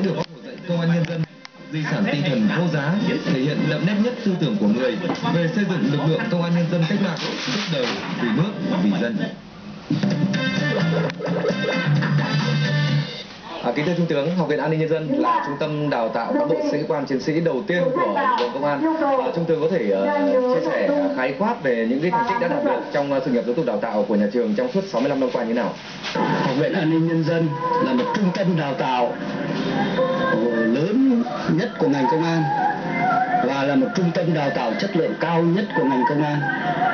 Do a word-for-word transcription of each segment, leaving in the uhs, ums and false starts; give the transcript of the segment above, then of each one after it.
được Bác Hồ dạy công an nhân dân, di sản tinh thần vô giá, thể hiện đậm nét nhất tư tưởng của người về xây dựng lực lượng công an nhân dân cách mạng, suốt đời vì nước, vì dân. À, kính thưa Trung tướng, Học viện An ninh Nhân dân là trung tâm đào tạo cán bộ sĩ quan chiến sĩ đầu tiên của lực lượng công an. À, Trung tướng có thể uh, chia sẻ uh, khái quát về những cái thành tích đã đạt được trong uh, sự nghiệp giáo dục đào tạo của nhà trường trong suốt sáu mươi lăm năm qua như nào? Học viện An ninh Nhân dân là một trung tâm đào tạo lớn nhất của ngành công an và là một trung tâm đào tạo chất lượng cao nhất của ngành công an.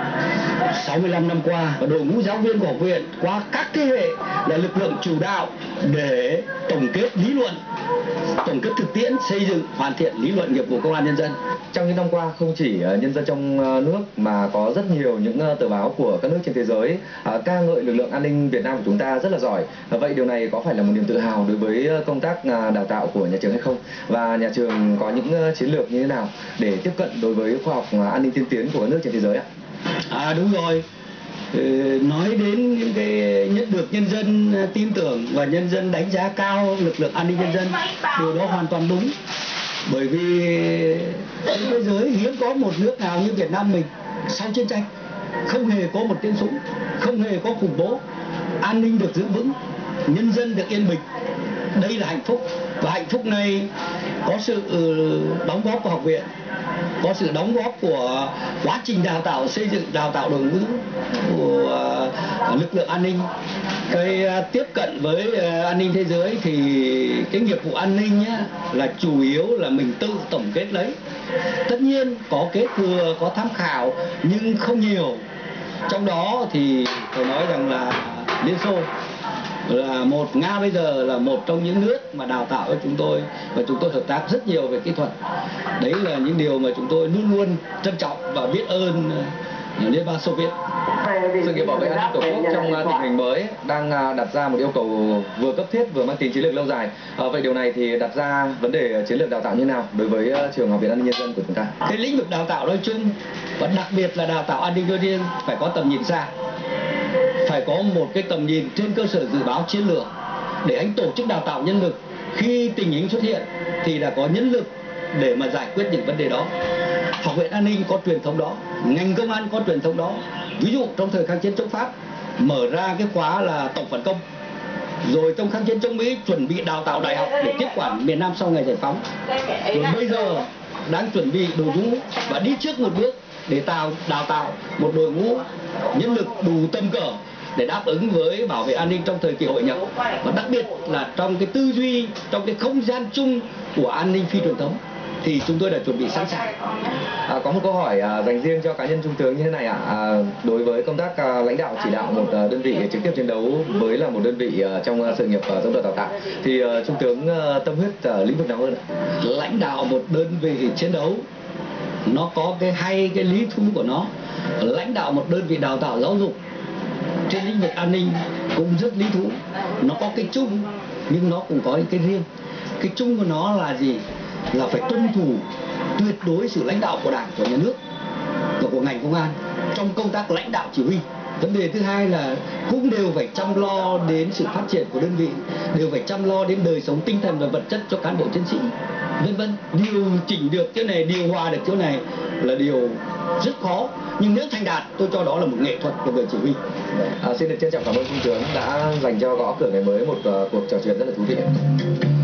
sáu mươi lăm năm qua, và đội ngũ giáo viên của học viện qua các thế hệ là lực lượng chủ đạo để tổng kết lý luận, tổng kết thực tiễn, xây dựng hoàn thiện lý luận nghiệp vụ công an nhân dân. Trong những năm qua, không chỉ nhân dân trong nước mà có rất nhiều những tờ báo của các nước trên thế giới ca ngợi lực lượng an ninh Việt Nam của chúng ta rất là giỏi. Vậy điều này có phải là một niềm tự hào đối với công tác đào tạo của nhà trường hay không? Và nhà trường có những chiến lược như thế nào để tiếp cận đối với khoa học an ninh tiên tiến của các nước trên thế giới ạ? À đúng rồi. Nói đến những cái nhất được nhân dân tin tưởng và nhân dân đánh giá cao lực lượng an ninh nhân dân, điều đó hoàn toàn đúng. Bởi vì trên thế giới hiếm có một nước nào như Việt Nam mình sau chiến tranh không hề có một tiếng súng, không hề có khủng bố, an ninh được giữ vững, nhân dân được yên bình. Đây là hạnh phúc, và hạnh phúc này có sự đóng góp của học viện, có sự đóng góp của quá trình đào tạo, xây dựng đào tạo đội ngũ của lực lượng an ninh. Cái tiếp cận với an ninh thế giới thì cái nghiệp vụ an ninh nhá, là chủ yếu là mình tự tổng kết lấy. Tất nhiên có kế thừa, có tham khảo nhưng không nhiều. Trong đó thì phải nói rằng là Liên Xô là một, Nga bây giờ là một trong những nước mà đào tạo cho chúng tôi, và chúng tôi hợp tác rất nhiều về kỹ thuật. Đấy là những điều mà chúng tôi luôn luôn trân trọng và biết ơn Liên bang Xô Viết. Sự nghiệp bảo vệ an ninh Tổ quốc trong tình hình mới đang đặt ra một yêu cầu vừa cấp thiết vừa mang tính chiến lược lâu dài. À, vậy điều này thì đặt ra vấn đề chiến lược đào tạo như nào đối với trường Học viện An ninh Nhân dân của chúng ta? Cái lĩnh vực đào tạo nói chung và đặc biệt là đào tạo an ninh nói riêng phải có tầm nhìn xa, phải có một cái tầm nhìn trên cơ sở dự báo chiến lược để anh tổ chức đào tạo nhân lực khi tình hình xuất hiện thì đã có nhân lực để mà giải quyết những vấn đề đó. Học viện An ninh có truyền thống đó, ngành công an có truyền thống đó. Ví dụ trong thời kháng chiến chống Pháp mở ra cái khóa là tổng phản công, rồi trong kháng chiến chống Mỹ chuẩn bị đào tạo đại học để tiếp quản miền Nam sau ngày giải phóng, rồi bây giờ đang chuẩn bị đội ngũ và đi trước một bước để tạo đào tạo một đội ngũ nhân lực đủ tầm cỡ để đáp ứng với bảo vệ an ninh trong thời kỳ hội nhập, và đặc biệt là trong cái tư duy, trong cái không gian chung của an ninh phi truyền thống thì chúng tôi đã chuẩn bị sẵn sàng. À, có một câu hỏi à, dành riêng cho cá nhân Trung tướng như thế này ạ. À, đối với công tác à, lãnh đạo chỉ đạo một à, đơn vị trực tiếp chiến đấu với là một đơn vị à, trong à, sự nghiệp à, giáo dục đào tạo thì à, Trung tướng à, tâm huyết à, lĩnh vực nào hơn ạ? Lãnh đạo một đơn vị chiến đấu nó có cái hay, cái lý thú của nó. Lãnh đạo một đơn vị đào tạo giáo dục trên lĩnh vực an ninh cũng rất lý thú. Nó có cái chung nhưng nó cũng có những cái riêng. Cái chung của nó là gì? Là phải tuân thủ tuyệt đối sự lãnh đạo của Đảng, của nhà nước và của ngành công an trong công tác lãnh đạo chỉ huy. Vấn đề thứ hai là cũng đều phải chăm lo đến sự phát triển của đơn vị, đều phải chăm lo đến đời sống tinh thần và vật chất cho cán bộ chiến sĩ, vân vân. Điều chỉnh được chỗ này, điều hòa được chỗ này là điều rất khó, nhưng nếu thành đạt tôi cho đó là một nghệ thuật của người chỉ huy. À, xin được trân trọng cảm ơn Trung tướng đã dành cho Gõ Cửa Ngày Mới một uh, cuộc trò chuyện rất là thú vị.